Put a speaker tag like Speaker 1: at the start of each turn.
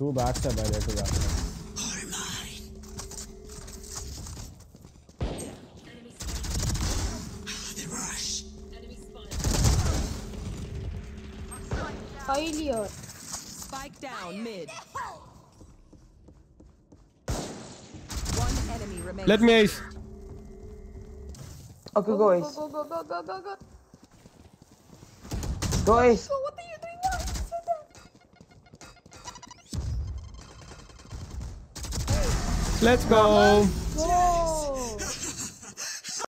Speaker 1: Two backstab by there, two backstab.
Speaker 2: Failure.
Speaker 3: Spike down mid. One enemy remains.
Speaker 1: Let me ace.
Speaker 4: Okay, go ace.
Speaker 2: Go.
Speaker 4: Go ace.
Speaker 2: So what are you doing now?
Speaker 1: Let's go.
Speaker 2: Go.